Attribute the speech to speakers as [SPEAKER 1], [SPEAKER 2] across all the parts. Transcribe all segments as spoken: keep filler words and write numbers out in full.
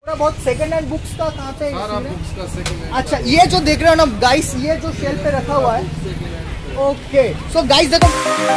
[SPEAKER 1] बहुत second hand books का कहाँ पे?
[SPEAKER 2] सारा बुक्स का सेकंड हैंड।
[SPEAKER 1] अच्छा, ये जो देख रहे हो ना गाइस, ये जो शेल्फ पे रखा हुआ है, ओके। सो गाइस देखो,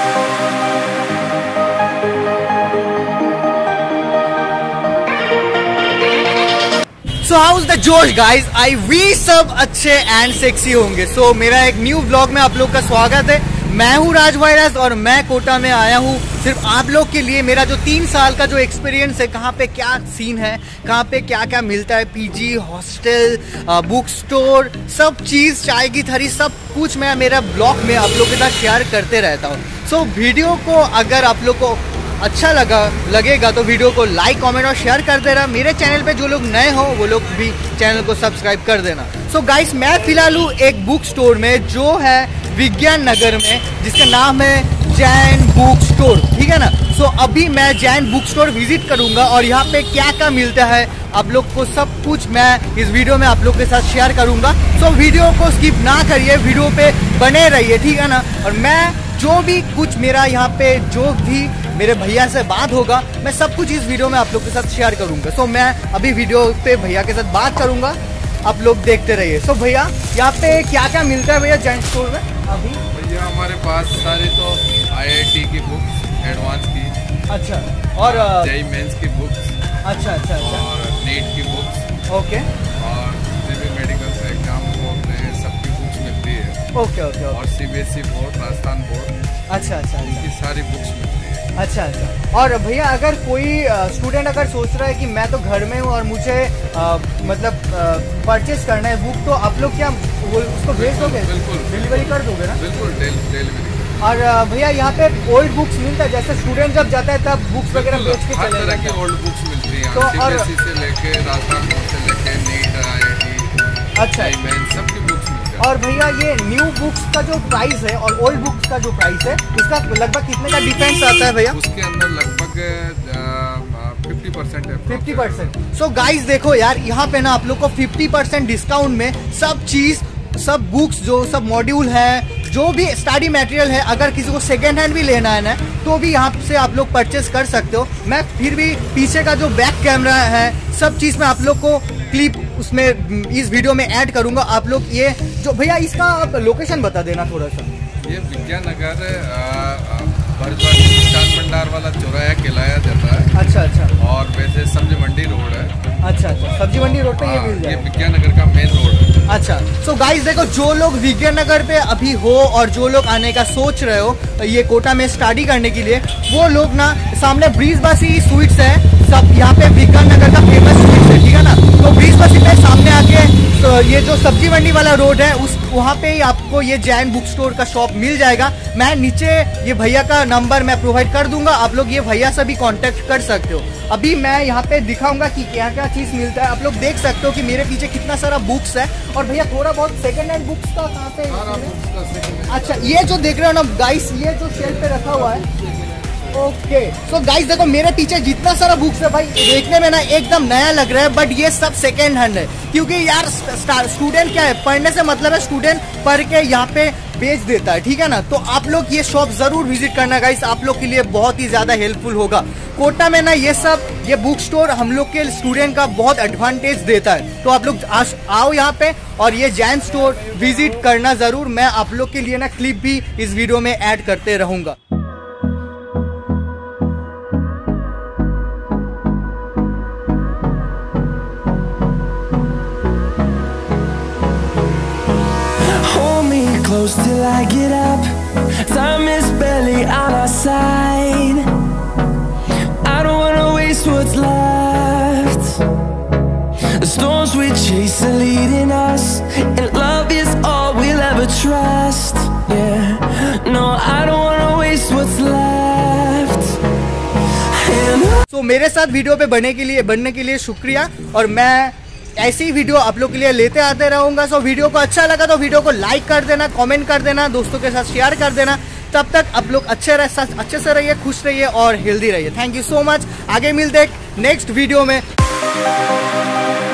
[SPEAKER 1] सो हाउ इज द जोश गाइस, आई वी सब अच्छे एंड सेक्सी होंगे। सो so, मेरा एक न्यू व्लॉग में आप लोग का स्वागत है। मैं हूँ राज वायरस और मैं कोटा में आया हूँ सिर्फ आप लोग के लिए। मेरा जो तीन साल का जो एक्सपीरियंस है, कहाँ पे क्या सीन है, कहाँ पे क्या क्या मिलता है, पीजी, हॉस्टल, बुक स्टोर, सब चीज़, चाय की थरी, सब कुछ मैं मेरा ब्लॉग में आप लोग के साथ शेयर करते रहता हूँ। सो so, वीडियो को अगर आप लोग को अच्छा लगा लगेगा तो वीडियो को लाइक, कमेंट और शेयर कर देना। मेरे चैनल पे जो लोग नए हो वो लोग भी चैनल को सब्सक्राइब कर देना। सो so गाइस, मैं फिलहाल हूँ एक बुक स्टोर में जो है विज्ञान नगर में, जिसका नाम है जैन बुक स्टोर, ठीक है ना। सो so, अभी मैं जैन बुक स्टोर विजिट करूंगा और यहाँ पे क्या क्या मिलता है आप लोग को सब कुछ मैं इस वीडियो में आप लोग के साथ शेयर करूंगा। सो so, वीडियो को स्किप ना करिए, वीडियो पे बने रहिए, ठीक है ना। और मैं जो भी कुछ मेरा यहाँ पे जो भी मेरे भैया से बात होगा, मैं सब कुछ इस वीडियो में आप लोग के साथ शेयर करूंगा। सो so, मैं अभी वीडियो पे भैया के साथ बात करूंगा, आप लोग देखते रहिए। सो so, भैया यहाँ पे क्या क्या मिलता है भैया जैन स्टोर में? अभी
[SPEAKER 2] भैया हमारे पास सारी तो आईआईटी की बुक्स, एडवांस की,
[SPEAKER 1] अच्छा, और
[SPEAKER 2] जेईई मेंस की बुक्स,
[SPEAKER 1] अच्छा अच्छा अच्छा,
[SPEAKER 2] और नीट की बुक्स,
[SPEAKER 1] ओके,
[SPEAKER 2] और जितने भी मेडिकल से एग्जाम होते हैं सबकी बुक्स मिलती है।
[SPEAKER 1] ओके ओके,
[SPEAKER 2] और सीबीएसई बोर्ड, राजस्थान बोर्ड,
[SPEAKER 1] अच्छा अच्छा,
[SPEAKER 2] इनकी सारी बुक्स मिलती है।
[SPEAKER 1] अच्छा अच्छा। और भैया अगर कोई स्टूडेंट अगर सोच रहा है कि मैं तो घर में हूँ और मुझे आ, मतलब परचेज करना है बुक, तो आप लोग क्या वो उसको भेज दोगे?
[SPEAKER 2] बिल्कुल,
[SPEAKER 1] डिलीवरी कर दोगे ना?
[SPEAKER 2] बिल्कुल डिलीवरी।
[SPEAKER 1] और भैया यहाँ पे ओल्ड बुक्स मिलता है, जैसे स्टूडेंट जब जाता है तब बुक्स वगैरह बेच के
[SPEAKER 2] हर
[SPEAKER 1] चले
[SPEAKER 2] तरह की ओल्ड बुक्स मिलती हैं,
[SPEAKER 1] तो और
[SPEAKER 2] से लेके राजस्थान बोर्ड से लेके नीट, आईआईटी,
[SPEAKER 1] अच्छा,
[SPEAKER 2] सबकी बुक्स मिलती है।
[SPEAKER 1] और भैया ये न्यू बुक्स का जो प्राइस है और ओल्ड बुक्स का जो प्राइस है, उसका लगभग कितने का डिफरेंस आता है भैया?
[SPEAKER 2] उसके अंदर लगभग फिफ्टी परसेंट है।
[SPEAKER 1] Fifty percent. सो गाइस देखो यार, यहाँ पे ना आप लोग को फिफ्टी परसेंट डिस्काउंट में सब चीज, सब बुक्स, जो सब मॉड्यूल है, जो भी स्टडी मटेरियल है, अगर किसी को सेकेंड हैंड भी लेना है ना तो भी यहाँ से आप लोग परचेस कर सकते हो। मैं फिर भी पीछे का जो बैक कैमरा है, सब चीज़ में आप लोग को क्लिप उसमें इस वीडियो में ऐड करूँगा। आप लोग ये जो भैया इसका आप लोकेशन बता देना थोड़ा सा।
[SPEAKER 2] ये विज्ञान नगर मिष्ठान भंडार वाला चौराहा कहलाया जाता है।
[SPEAKER 1] अच्छा अच्छा।
[SPEAKER 2] और वैसे सब्जी मंडी रोड है।
[SPEAKER 1] अच्छा अच्छा, सब्जी मंडी रोड पे ये मिल जाए।
[SPEAKER 2] ये विज्ञान नगर का मेन रोड है।
[SPEAKER 1] अच्छा, सो गाइस देखो, जो लोग विज्ञान नगर पे अभी हो और जो लोग आने का सोच रहे हो ये कोटा में स्टडी करने के लिए, वो लोग ना सामने ब्रीजबासी स्वीट्स है, सब यहाँ पे विज्ञान नगर का फेमस स्वीट्स है, ठीक है ना। तो ब्रीजबासी पे सामने आके तो ये जो सब्जी मंडी वाला रोड है, उस वहाँ पे ही आपको ये जैन बुक स्टोर का शॉप मिल जाएगा। मैं नीचे ये भैया का नंबर मैं प्रोवाइड कर दूंगा, आप लोग ये भैया से भी कांटेक्ट कर सकते हो। अभी मैं यहाँ पे दिखाऊंगा कि क्या क्या चीज मिलता है। आप लोग देख सकते हो कि मेरे पीछे कितना सारा बुक्स है। और भैया थोड़ा बहुत सेकंड हैंड बुक्स का कहाँ पे? अच्छा, ये जो देख रहे हो ना गाइस, ये जो शेल्फ पे रखा हुआ है, ओके। सो गाइस देखो, मेरे पीछे जितना सारा बुक्स है भाई, देखने में ना एकदम नया लग रहा है, बट ये सब सेकेंड हैंड है। क्योंकि यार स्टूडेंट क्या है, पढ़ने से मतलब है स्टूडेंट पढ़ के यहाँ पे बेच देता है, ठीक है ना। तो आप लोग ये शॉप जरूर विजिट करना गाइस, आप लोग के लिए बहुत ही ज्यादा हेल्पफुल होगा। कोटा में ना ये सब ये बुक स्टोर हम लोग के स्टूडेंट का बहुत एडवांटेज देता है। तो आप लोग आओ यहाँ पे और ये जैन स्टोर विजिट करना जरूर। मैं आप लोग के लिए ना क्लिप भी इस वीडियो में ऐड करते रहूंगा।
[SPEAKER 3] Close till I get up, time is barely on our side. I don't wanna waste what's left. The storms we chase are leading us, and love is all we'll ever trust. Yeah, no, I don't wanna waste what's left.
[SPEAKER 1] So, मेरे साथ video पे बनने के लिए बनने के लिए शुक्रिया, और मैं ऐसी वीडियो आप लोग के लिए लेते आते रहूंगा। सो वीडियो को अच्छा लगा तो वीडियो को लाइक कर देना, कमेंट कर देना, दोस्तों के साथ शेयर कर देना। तब तक आप लोग अच्छे रह अच्छे से रहिए, खुश रहिए और हेल्दी रहिए। Thank you so much. आगे मिलते हैं नेक्स्ट वीडियो में।